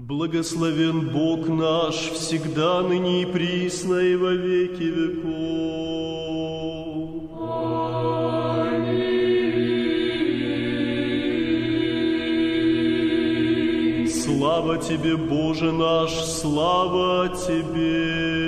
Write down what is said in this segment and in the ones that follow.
Благословен Бог наш, всегда, ныне и присно, и во веки веков. Аминь. Слава Тебе, Боже наш, слава Тебе.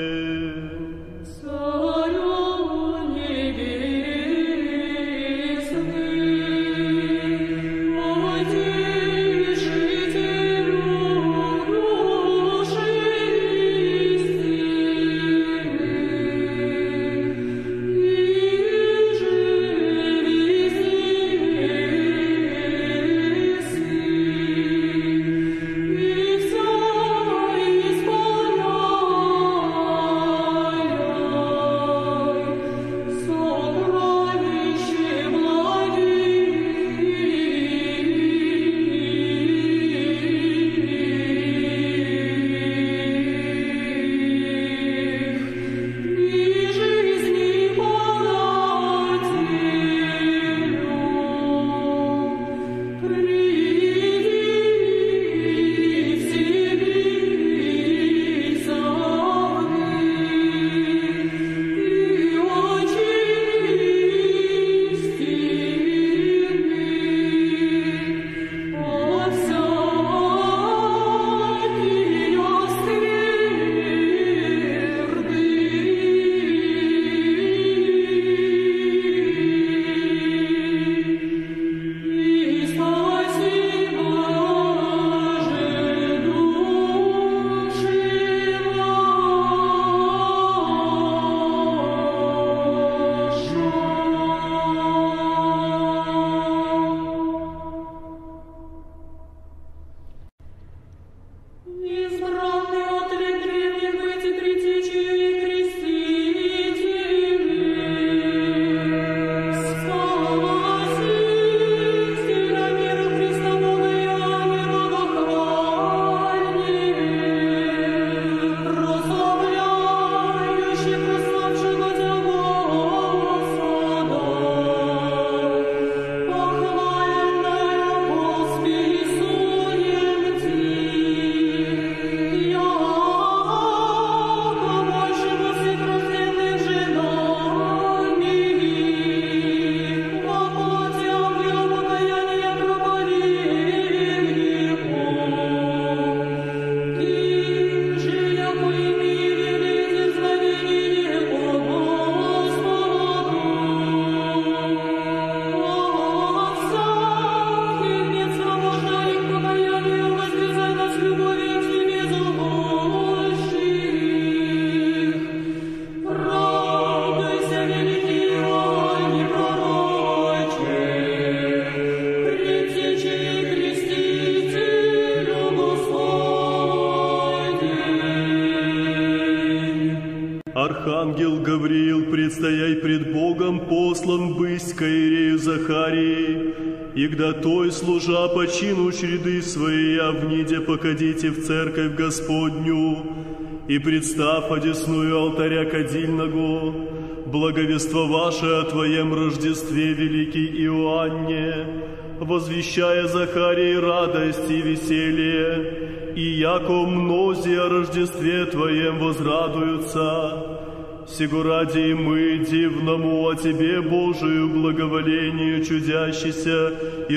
Архангел Гавриил, предстояй пред Богом, послан бысть к Иерею Захарии, и гда той, служа по чину чреды своей, явниде покадите в церковь Господню, и представ одесную алтаря кадильного, благовествоваше о Твоем Рождестве, великий Иоанне, возвещая Захарии радость и веселье, и яко мнози о Рождестве Твоем возрадуются. Сего ради и мы, дивному о Тебе, Божию благоволению чудящийся и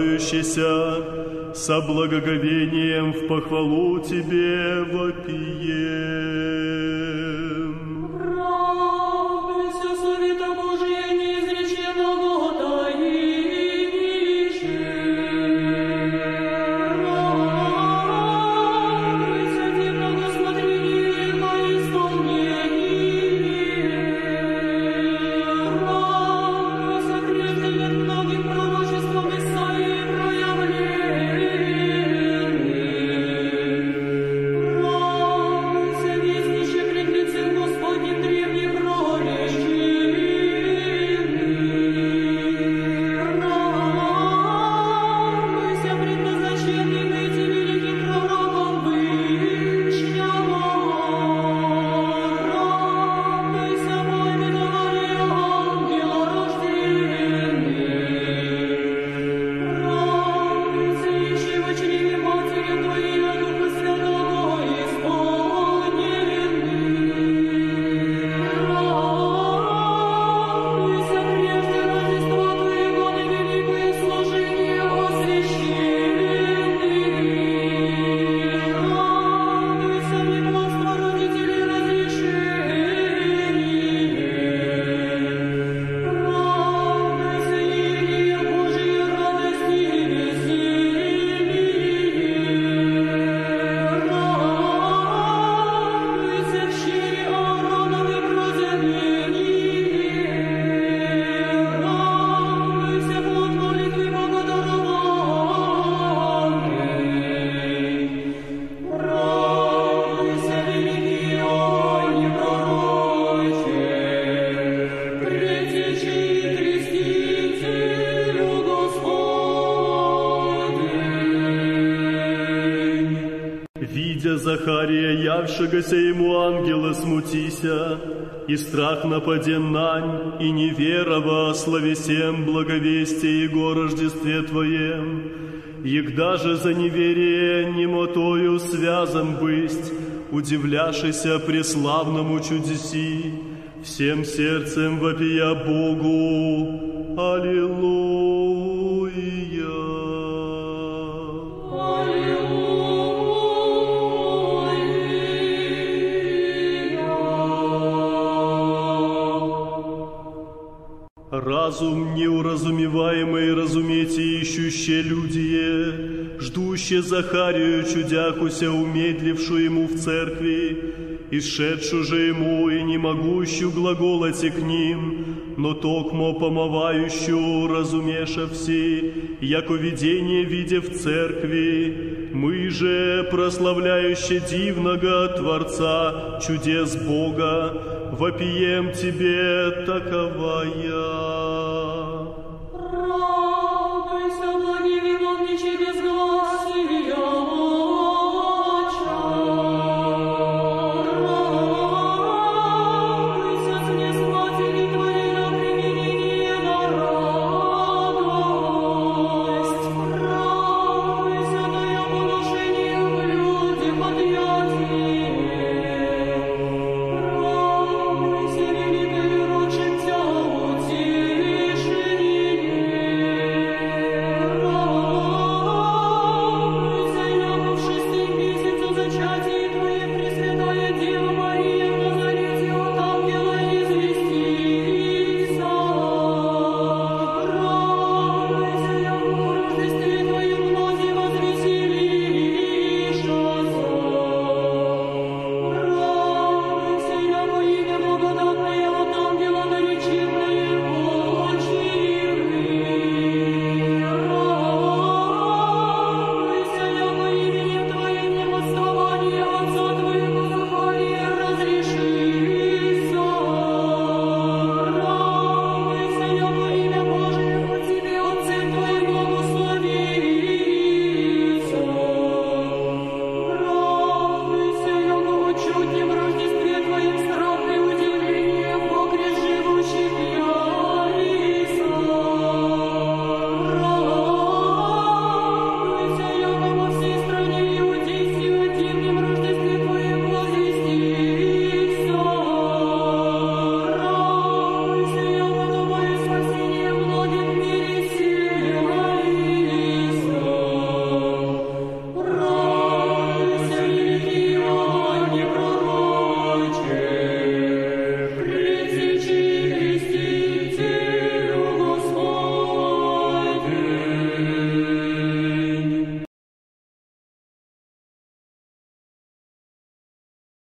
радующийся, со благоговением в похвалу Тебе вопием. Радуйся, Видя Захария, явшегося ему ангела, смутися, и страх нападен нань, и не верова, словесем благовестие Его Рождестве Твоем. Егда же за неверие немотою связан бысть, удивляшися преславному чудеси, всем сердцем вопия Богу. Аллилуйя. Разум неуразумеваемый разумейте ищуще людие, ждуще Захарию чудякуся, умедлившу ему в церкви, исшедшу же ему и не могущу глаголати к ним, но токмо помывающую разумеша все, яко видение видя в церкви, мы же, прославляюще дивного Творца, чудес Бога, вопием Тебе таковая.